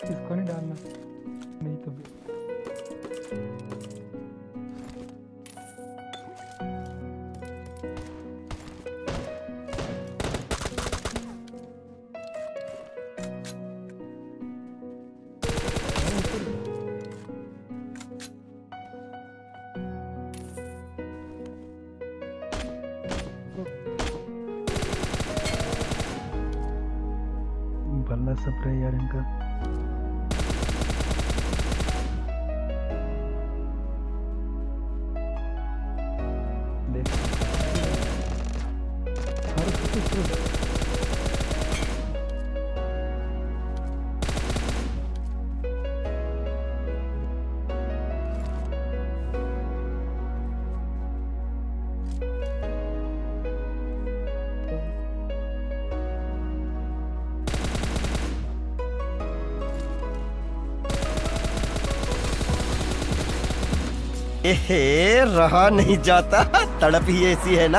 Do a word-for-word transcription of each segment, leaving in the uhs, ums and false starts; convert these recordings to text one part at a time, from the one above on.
इसको नहीं डालना, नहीं तो भला सब रहे यार इनका। एहे, रहा नहीं जाता, तड़प ही ऐसी है ना।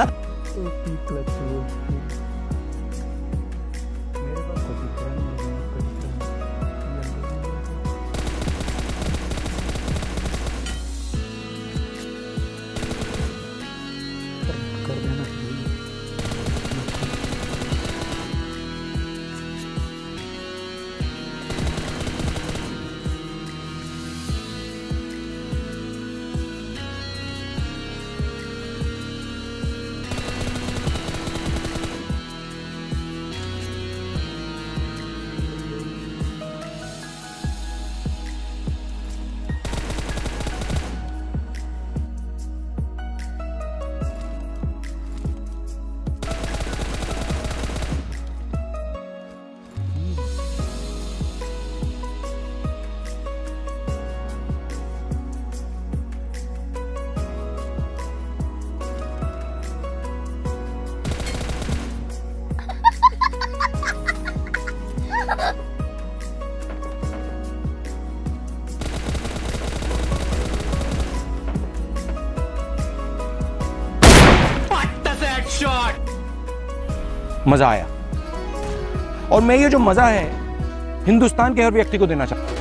मजा आया, और मैं ये जो मजा है हिंदुस्तान के हर व्यक्ति को देना चाहता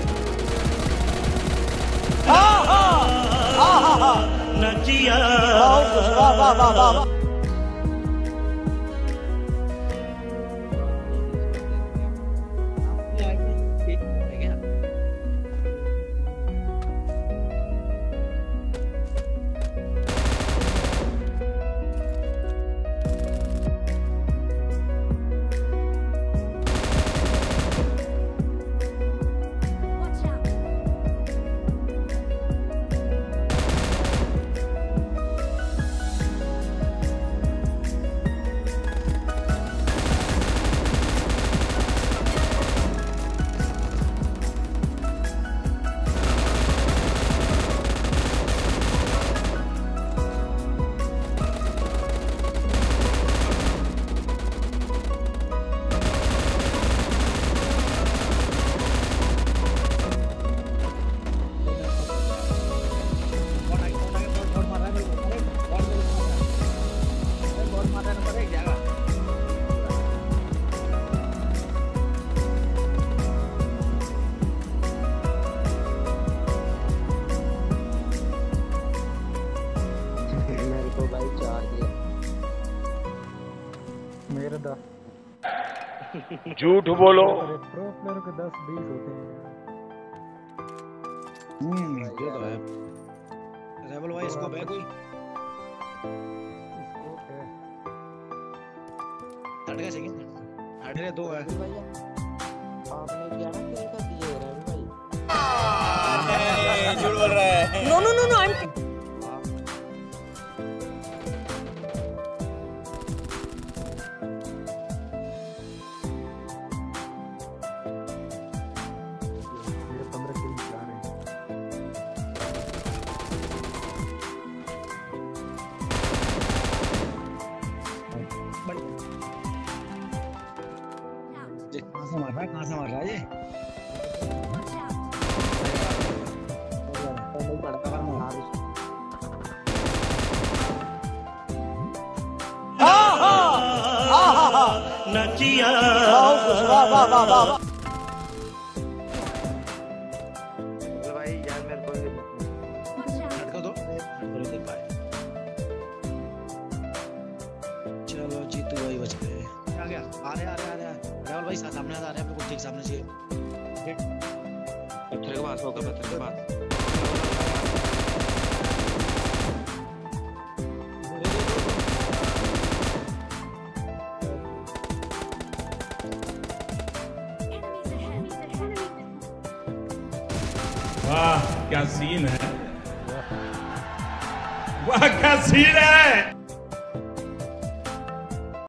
हूं। मेरे दस झूठ बोलो। प्रो प्लेयर के दस बीस होते हैं। हम्म ये तो है। रेबल भाई इसको है कोई इसको है हट गया चाहिए हट रहे दो है आपने किया ना किसी का दिए रेबल भाई। झूठ बोल रहा है। No no no no I am कहाँ से मार रहा है कहाँ से मार रहा है ये नचिया राहुल भाई सामने आ रहा है, बिल्कुल ठीक सामने से। पत्थर के पास होगा, पत्थर के पास। वाह क्या सीन है, वाह क्या सीन है।